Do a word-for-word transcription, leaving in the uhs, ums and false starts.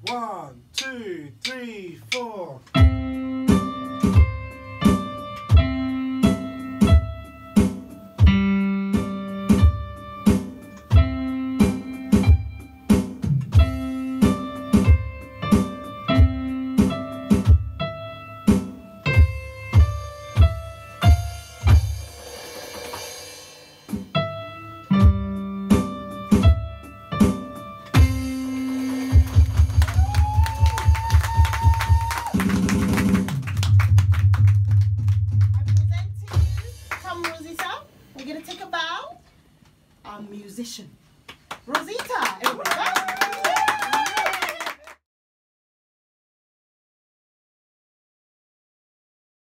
One, two, three, four. Rozita, we're going to take a bow. Our musician, Rozita, everybody.